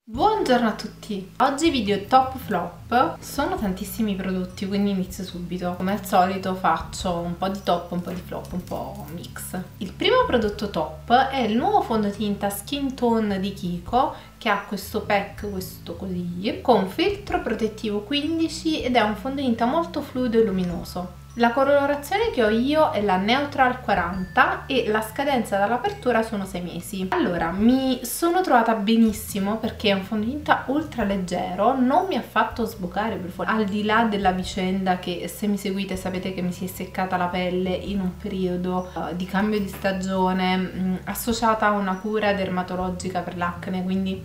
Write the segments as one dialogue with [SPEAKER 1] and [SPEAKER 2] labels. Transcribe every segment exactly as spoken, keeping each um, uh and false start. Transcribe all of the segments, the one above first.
[SPEAKER 1] Buongiorno a tutti! Oggi video top flop. Sono tantissimi prodotti, quindi inizio subito. Come al solito faccio un po' di top, un po' di flop, un po' mix. Il primo prodotto top è il nuovo fondotinta Skin Tone di Kiko, che ha questo pack, questo così, con filtro protettivo quindici ed è un fondotinta molto fluido e luminoso. La colorazione che ho io è la Neutral quaranta e la scadenza dall'apertura sono sei mesi. Allora, mi sono trovata benissimo perché è un fondotinta ultra leggero, non mi ha fatto sbucare per fuori, al di là della vicenda che, se mi seguite, sapete che mi si è seccata la pelle in un periodo uh, di cambio di stagione mh, associata a una cura dermatologica per l'acne, quindi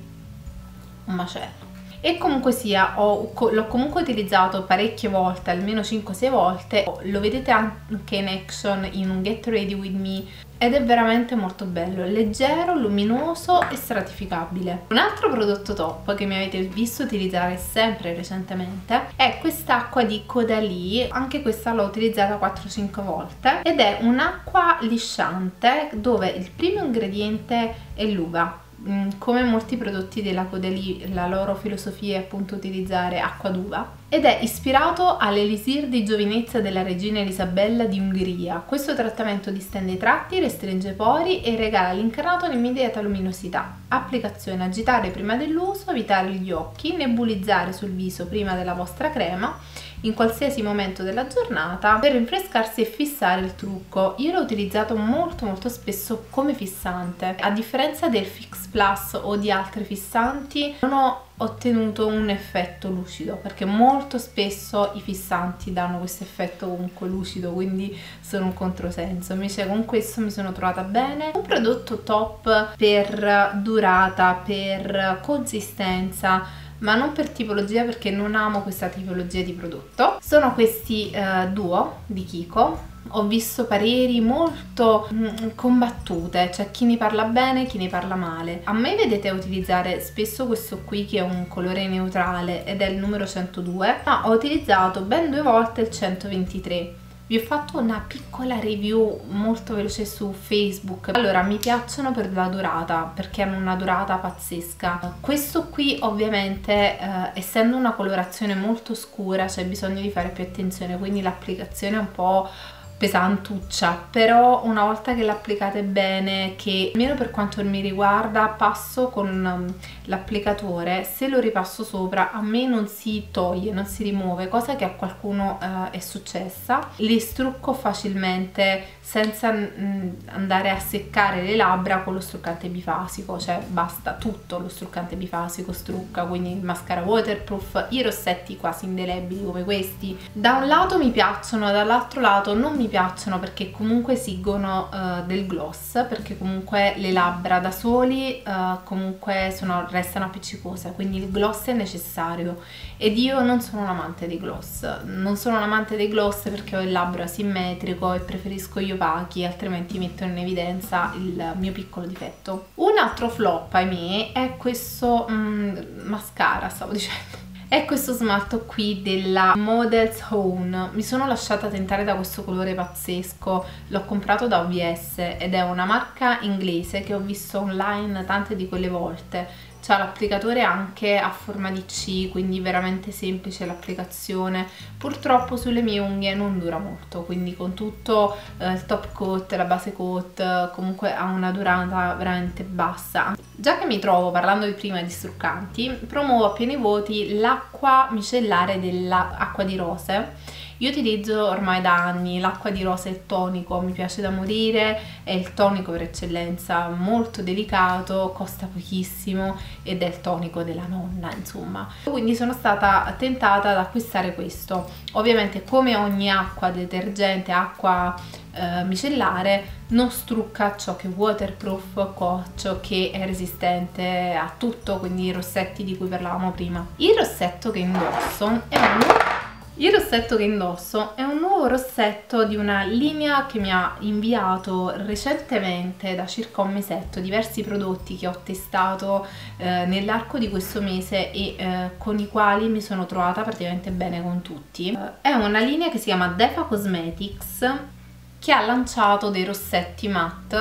[SPEAKER 1] un macello. E comunque sia, l'ho comunque utilizzato parecchie volte, almeno cinque sei volte, lo vedete anche in action in un Get Ready With Me ed è veramente molto bello, leggero, luminoso e stratificabile. Un altro prodotto top che mi avete visto utilizzare sempre recentemente è quest'acqua di Caudalie, anche questa l'ho utilizzata quattro cinque volte ed è un'acqua lisciante dove il primo ingrediente è l'uva. Come molti prodotti della Caudalie, la loro filosofia è appunto utilizzare acqua d'uva ed è ispirato all'elisir di giovinezza della regina Elisabella di Ungheria. Questo trattamento distende i tratti, restringe i pori e regala all'incarnato un'immediata luminosità. Applicazione: agitare prima dell'uso, evitare gli occhi, nebulizzare sul viso prima della vostra crema in qualsiasi momento della giornata per rinfrescarsi e fissare il trucco. Io l'ho utilizzato molto molto spesso come fissante. A differenza del Fix Plus o di altri fissanti, non ho ottenuto un effetto lucido perché molto spesso i fissanti danno questo effetto comunque lucido, quindi sono un controsenso. Invece con questo mi sono trovata bene. Un prodotto top per durata, per consistenza, ma non per tipologia, perché non amo questa tipologia di prodotto. Sono questi uh, duo di Kiko. Ho visto pareri molto mm, combattute, cioè chi ne parla bene, chi ne parla male. A me vedete utilizzare spesso questo qui che è un colore neutrale ed è il numero centodue, ma ho utilizzato ben due volte il centoventitré. Vi ho fatto una piccola review molto veloce su Facebook. Allora, mi piacciono per la durata, perché hanno una durata pazzesca. Questo qui ovviamente, eh, essendo una colorazione molto scura, c'è bisogno di fare più attenzione, quindi l'applicazione è un po' pesantuccia, però una volta che l'applicate bene, che almeno per quanto mi riguarda passo con um, l'applicatore, se lo ripasso sopra a me non si toglie, non si rimuove, cosa che a qualcuno uh, è successa. Li strucco facilmente senza mh, andare a seccare le labbra con lo struccante bifasico, cioè basta, tutto lo struccante bifasico strucca, quindi il mascara waterproof, i rossetti quasi indelebili come questi. Da un lato mi piacciono, dall'altro lato non mi piacciono perché comunque esigono uh, del gloss, perché comunque le labbra da soli uh, comunque sono, restano appiccicose, quindi il gloss è necessario ed io non sono un amante dei gloss, non sono un amante dei gloss perché ho il labbro asimmetrico e preferisco gli opachi, altrimenti mettono in evidenza il mio piccolo difetto. Un altro flop, ahimè, è questo mm, mascara, stavo dicendo è questo smalto qui della Models Own. Mi sono lasciata tentare da questo colore pazzesco, l'ho comprato da O V S ed è una marca inglese che ho visto online tante di quelle volte. C'ha l'applicatore anche a forma di C, quindi veramente semplice l'applicazione. Purtroppo sulle mie unghie non dura molto, quindi con tutto eh, il top coat, la base coat, comunque ha una durata veramente bassa. Già che mi trovo parlando di prima di struccanti, promuovo a pieni voti l'acqua micellare dell'acqua di rose. Io utilizzo ormai da anni l'acqua di rose e il tonico, mi piace da morire, è il tonico per eccellenza, molto delicato, costa pochissimo ed è il tonico della nonna, insomma. Quindi sono stata tentata ad acquistare questo. Ovviamente, come ogni acqua detergente, acqua eh, micellare, non strucca ciò che è waterproof, ciò che è resistente a tutto, quindi i rossetti di cui parlavamo prima. Il rossetto che indosso è un Il rossetto che indosso è un nuovo rossetto di una linea che mi ha inviato recentemente, da circa un mesetto, diversi prodotti che ho testato eh, nell'arco di questo mese e eh, con i quali mi sono trovata praticamente bene con tutti. Eh, è una linea che si chiama Defa Cosmetics, che ha lanciato dei rossetti matte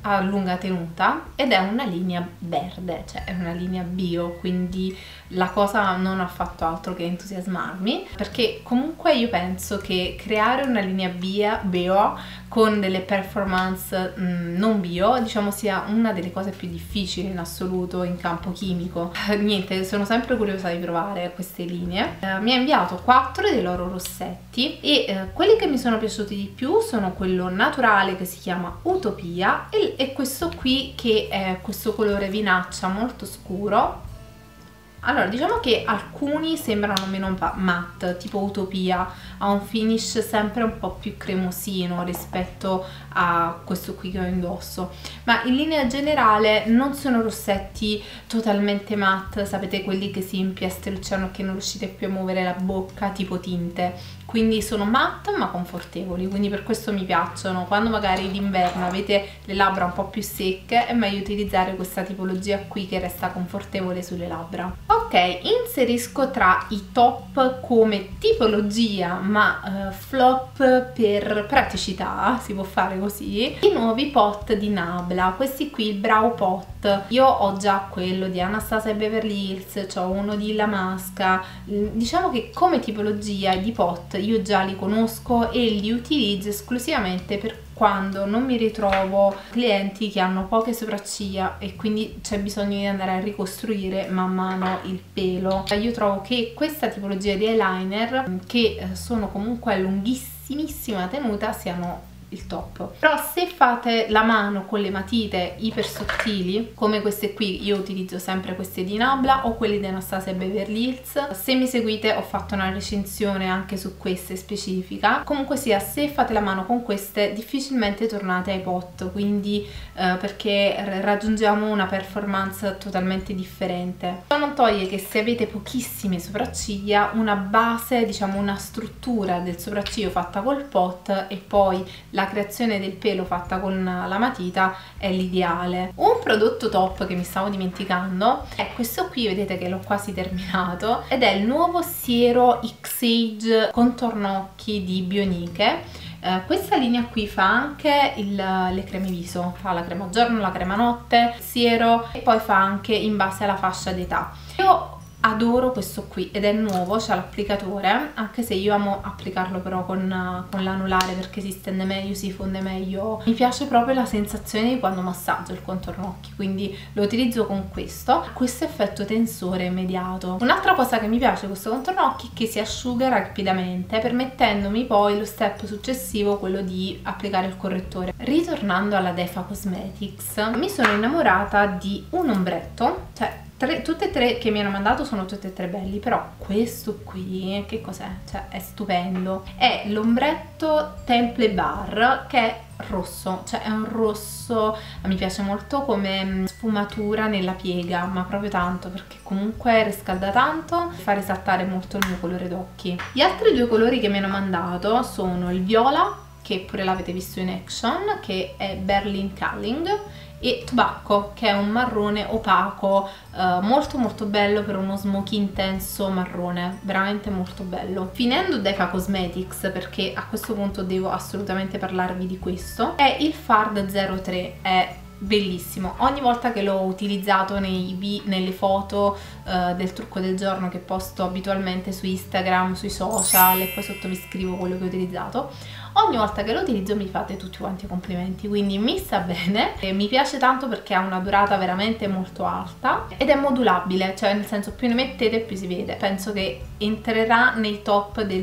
[SPEAKER 1] a lunga tenuta ed è una linea verde, cioè è una linea bio, quindi la cosa non ha fatto altro che entusiasmarmi, perché comunque io penso che creare una linea bio, bio con delle performance mh, non bio, diciamo, sia una delle cose più difficili in assoluto in campo chimico. Niente, sono sempre curiosa di provare queste linee. Eh, mi ha inviato quattro dei loro rossetti e eh, quelli che mi sono piaciuti di più sono quello naturale che si chiama Utopia e, e questo qui che è questo colore vinaccia molto scuro. Allora, diciamo che alcuni sembrano meno matte, tipo Utopia ha un finish sempre un po' più cremosino rispetto a questo qui che ho indosso, ma in linea generale non sono rossetti totalmente matte, sapete, quelli che si impiastricciano e che non riuscite più a muovere la bocca, tipo tinte. Quindi sono matte ma confortevoli, quindi per questo mi piacciono. Quando magari d'inverno avete le labbra un po' più secche è meglio utilizzare questa tipologia qui che resta confortevole sulle labbra. Ok, inserisco tra i top come tipologia ma uh, flop per praticità, si può fare così, i nuovi pot di Nabla. Questi qui, il Brow Pot. Io ho già quello di Anastasia Beverly Hills, ho uno di La Masca. Diciamo che come tipologia di pot io già li conosco e li utilizzo esclusivamente per quando non mi ritrovo clienti che hanno poche sopracciglia e quindi c'è bisogno di andare a ricostruire man mano il pelo. Io trovo che questa tipologia di eyeliner, che sono comunque a lunghissimissima tenuta, siano il top. Però se fate la mano con le matite iper sottili come queste qui, io utilizzo sempre queste di Nabla o quelle di Anastasia Beverly Hills. Se mi seguite ho fatto una recensione anche su queste specifica. Comunque sia, se fate la mano con queste difficilmente tornate ai pot, quindi eh, perché raggiungiamo una performance totalmente differente. Ciò non toglie che se avete pochissime sopracciglia, una base, diciamo una struttura del sopracciglio fatta col pot e poi la creazione del pelo fatta con la matita è l'ideale. Un prodotto top che mi stavo dimenticando è questo qui, vedete che l'ho quasi terminato, ed è il nuovo siero X-Age contorno occhi di Bioniche. Uh, questa linea qui fa anche il, le creme viso, fa la crema giorno, la crema notte, siero, e poi fa anche in base alla fascia d'età. Io adoro questo qui ed è nuovo, c'ha l'applicatore, anche se io amo applicarlo però con, con l'anulare perché si stende meglio, si fonde meglio. Mi piace proprio la sensazione di quando massaggio il contorno occhi, quindi lo utilizzo con questo. Questo effetto tensore immediato. Un'altra cosa che mi piace di questo contorno occhi è che si asciuga rapidamente, permettendomi poi lo step successivo, quello di applicare il correttore. Ritornando alla Defa Cosmetics, mi sono innamorata di un ombretto, cioè Tre, tutte e tre che mi hanno mandato sono tutte e tre belli, però questo qui, che cos'è? Cioè è stupendo. È l'ombretto Temple Bar, che è rosso, cioè è un rosso, mi piace molto come sfumatura nella piega, ma proprio tanto, perché comunque riscalda tanto e fa risaltare molto il mio colore d'occhi. Gli altri due colori che mi hanno mandato sono il viola, che pure l'avete visto in action, che è Berlin Calling, e Tobacco, che è un marrone opaco, eh, molto molto bello per uno smoky intenso marrone, veramente molto bello. Finendo Defa Cosmetics, perché a questo punto devo assolutamente parlarvi di questo, è il Fard zero tre, è bellissimo. Ogni volta che l'ho utilizzato nei, nelle foto uh, del trucco del giorno che posto abitualmente su Instagram, sui social, e poi sotto vi scrivo quello che ho utilizzato, ogni volta che lo utilizzo mi fate tutti quanti complimenti, quindi mi sta bene e mi piace tanto perché ha una durata veramente molto alta ed è modulabile, cioè nel senso più ne mettete più si vede. Penso che entrerà nei top del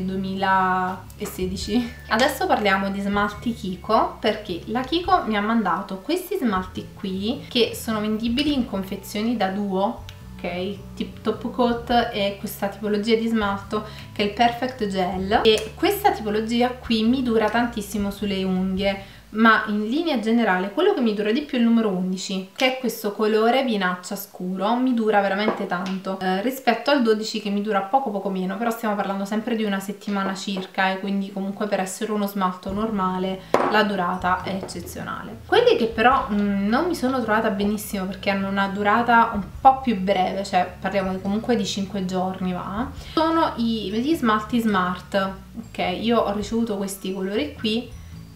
[SPEAKER 1] duemilasedici. Adesso parliamo di smalti Kiko, perché la Kiko mi ha mandato questi smalti qui che sono vendibili in confezioni da duo, ok, tip top coat, e questa tipologia di smalto che è il Perfect Gel, e questa tipologia qui mi dura tantissimo sulle unghie, ma in linea generale quello che mi dura di più è il numero undici, che è questo colore vinaccia scuro, mi dura veramente tanto eh, rispetto al dodici che mi dura poco poco meno, però stiamo parlando sempre di una settimana circa e quindi comunque per essere uno smalto normale la durata è eccezionale. Quelli che però mh, non mi sono trovata benissimo perché hanno una durata un po' più breve, cioè parliamo comunque di cinque giorni va, sono i, gli smalti Smart. Ok, io ho ricevuto questi colori qui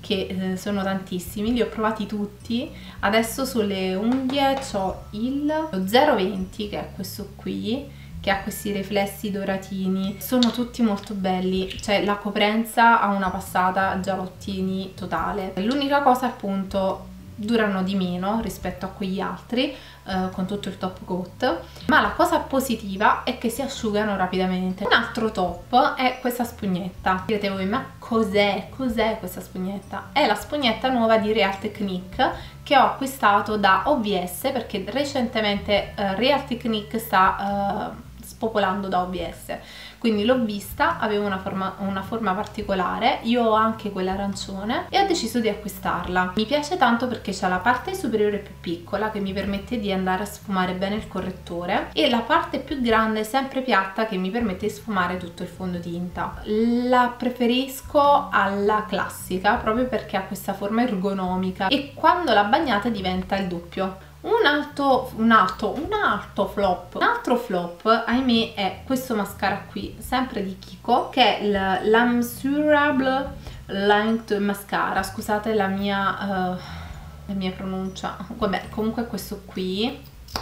[SPEAKER 1] che eh, sono tantissimi, li ho provati tutti. Adesso sulle unghie ho il zero venti, che è questo qui, che ha questi riflessi doratini. Sono tutti molto belli, cioè la coprenza ha una passata giallottini totale. L'unica cosa, appunto, durano di meno rispetto a quegli altri, eh, con tutto il top coat, ma la cosa positiva è che si asciugano rapidamente. Un altro top è questa spugnetta. Direte voi, ma cos'è? Cos'è questa spugnetta? È la spugnetta nuova di Real Technique che ho acquistato da O B S, perché recentemente eh, Real Technique sta eh, spopolando da O B S, quindi l'ho vista, aveva una forma, una forma particolare, io ho anche quella arancione e ho deciso di acquistarla. Mi piace tanto perché c'ha la parte superiore più piccola che mi permette di andare a sfumare bene il correttore e la parte più grande sempre piatta che mi permette di sfumare tutto il fondotinta. La preferisco alla classica proprio perché ha questa forma ergonomica e quando la bagnata diventa il doppio. Un altro, un altro, un altro flop, un altro flop, ahimè, è questo mascara qui, sempre di Kiko, che è l'Amsurable Length Mascara. Scusate la mia, uh, la mia pronuncia, vabbè, comunque è questo qui,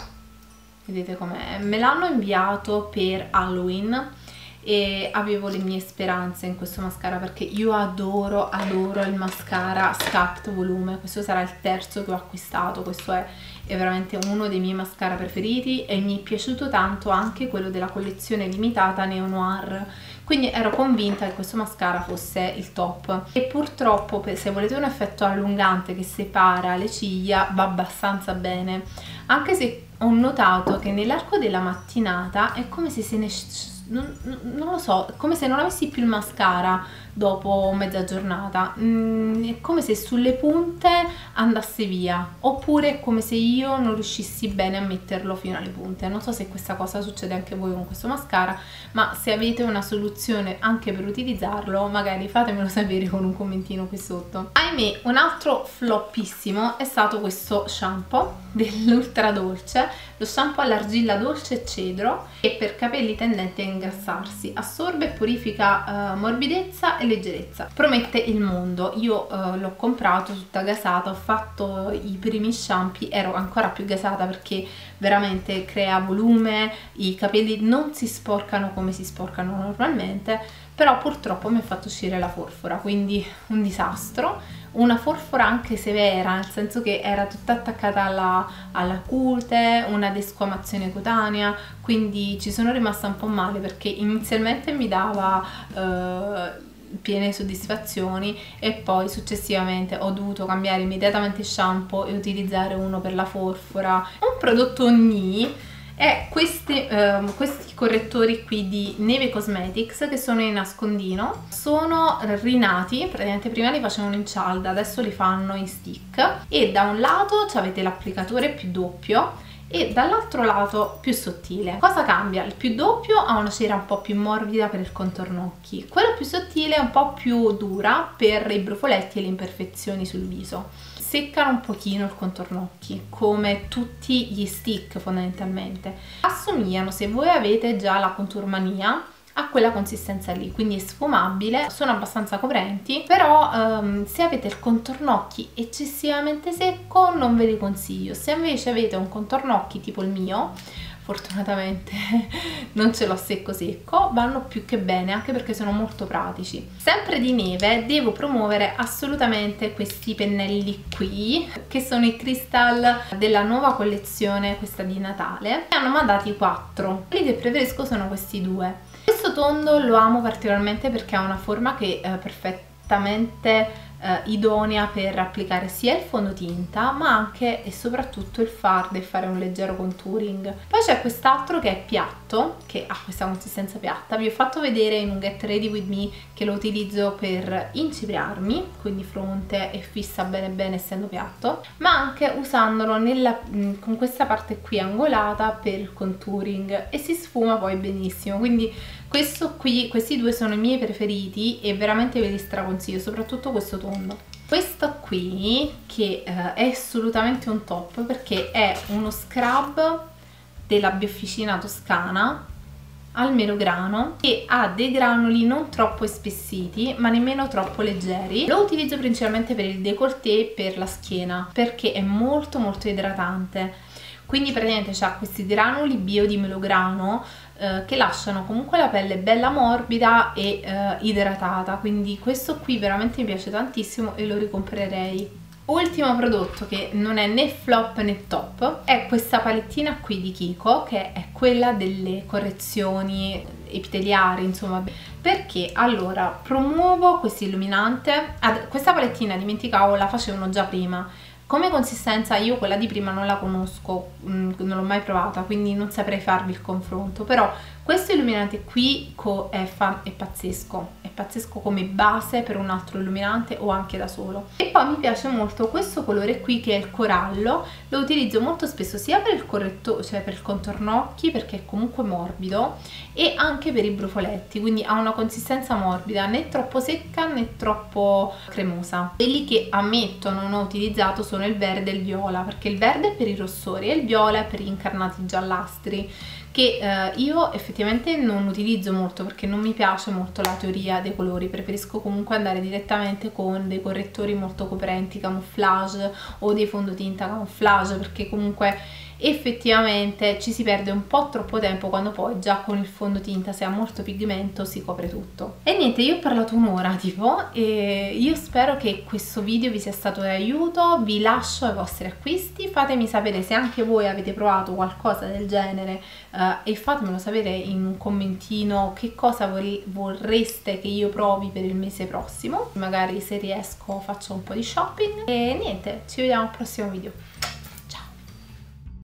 [SPEAKER 1] vedete com'è, me l'hanno inviato per Halloween e avevo le mie speranze in questo mascara perché io adoro, adoro il mascara Sculpt Volume. Questo sarà il terzo che ho acquistato, questo è, è veramente uno dei miei mascara preferiti e mi è piaciuto tanto anche quello della collezione limitata Neo Noir, quindi ero convinta che questo mascara fosse il top. E purtroppo, se volete un effetto allungante che separa le ciglia, va abbastanza bene, anche se ho notato che nell'arco della mattinata è come se se ne Non, non lo so, come se non avessi più il mascara dopo mezza giornata, mm, è come se sulle punte andasse via, oppure è come se io non riuscissi bene a metterlo fino alle punte. Non so se questa cosa succede anche a voi con questo mascara, ma se avete una soluzione anche per utilizzarlo magari fatemelo sapere con un commentino qui sotto. Ahimè, un altro floppissimo è stato questo shampoo dell'Ultra Dolce, lo shampoo all'argilla dolce e cedro, che per capelli tendenti a ingrassarsi assorbe e purifica uh, morbidezza e leggerezza. Promette il mondo. Io uh, l'ho comprato tutta gasata, ho fatto i primi shampoo, ero ancora più gasata perché veramente crea volume, i capelli non si sporcano come si sporcano normalmente, però purtroppo mi ha fatto uscire la forfora, quindi un disastro. Una forfora anche severa, nel senso che era tutta attaccata alla, alla cute, una desquamazione cutanea, quindi ci sono rimasta un po' male perché inizialmente mi dava eh, piene soddisfazioni e poi successivamente ho dovuto cambiare immediatamente shampoo e utilizzare uno per la forfora. Un prodotto Ogni e questi, eh, questi correttori qui di Neve Cosmetics, che sono in nascondino, sono rinati, praticamente prima li facevano in cialda, adesso li fanno in stick, e da un lato avete l'applicatore più doppio e dall'altro lato più sottile. Cosa cambia? Il più doppio ha una cera un po' più morbida per il contorno occhi, quello più sottile è un po' più dura per i brufoletti e le imperfezioni sul viso. Seccano un pochino il contorno occhi, come tutti gli stick fondamentalmente. Assomigliano, se voi avete già la Contour Mania, a quella consistenza lì, quindi è sfumabile, sono abbastanza coprenti, però um, se avete il contorno occhi eccessivamente secco non ve li consiglio. Se invece avete un contorno occhi tipo il mio, fortunatamente non ce l'ho secco secco, vanno più che bene, anche perché sono molto pratici. Sempre di Neve devo promuovere assolutamente questi pennelli qui, che sono i Crystal della nuova collezione, questa di Natale. Ne hanno mandati quattro, quelli che preferisco sono questi due. Questo tondo lo amo particolarmente perché ha una forma che è perfettamente eh, idonea per applicare sia il fondotinta ma anche e soprattutto il fard e fare un leggero contouring. Poi c'è quest'altro che è piatto, che ha questa consistenza piatta. Vi ho fatto vedere in un Get Ready With Me che lo utilizzo per incipriarmi, quindi fronte, e fissa bene bene essendo piatto, ma anche usandolo nella, con questa parte qui angolata per il contouring, e si sfuma poi benissimo. Quindi questo qui, questi due sono i miei preferiti e veramente ve li straconsiglio, soprattutto questo tondo. Questo qui che eh, è assolutamente un top perché è uno scrub della Biofficina Toscana al melograno, che ha dei granuli non troppo espessiti ma nemmeno troppo leggeri. Lo utilizzo principalmente per il décolleté e per la schiena perché è molto molto idratante. Quindi praticamente c'ha questi granuli bio di melograno eh, che lasciano comunque la pelle bella morbida e eh, idratata, quindi questo qui veramente mi piace tantissimo e lo ricomprerei. Ultimo prodotto che non è né flop né top è questa palettina qui di Kiko, che è quella delle correzioni epiteliari, insomma, perché allora promuovo questo illuminante. Ad, questa palettina, dimenticavo, la facevano già prima. Come consistenza io quella di prima non la conosco, mh, non l'ho mai provata, quindi non saprei farvi il confronto, però questo illuminante qui è, è pazzesco, è pazzesco come base per un altro illuminante o anche da solo. E poi mi piace molto questo colore qui che è il corallo, lo utilizzo molto spesso sia per il corretto, cioè per il contorno occhi perché è comunque morbido, e anche per i brufoletti, quindi ha una consistenza morbida, né troppo secca né troppo cremosa. Quelli che ammetto non ho utilizzato sono il verde e il viola, perché il verde è per i rossori e il viola è per gli incarnati giallastri, che eh, io effettivamente non utilizzo molto perché non mi piace molto la teoria dei colori, preferisco comunque andare direttamente con dei correttori molto coprenti, camouflage, o dei fondotinta camouflage, perché comunque effettivamente ci si perde un po' troppo tempo quando poi già con il fondotinta, se ha molto pigmento, si copre tutto. E niente, io ho parlato un'ora tipo, e io spero che questo video vi sia stato d'aiuto. Vi lascio ai vostri acquisti, fatemi sapere se anche voi avete provato qualcosa del genere eh, e fatemelo sapere in un commentino che cosa vorreste che io provi per il mese prossimo. Magari se riesco faccio un po' di shopping. E niente, ci vediamo al prossimo video.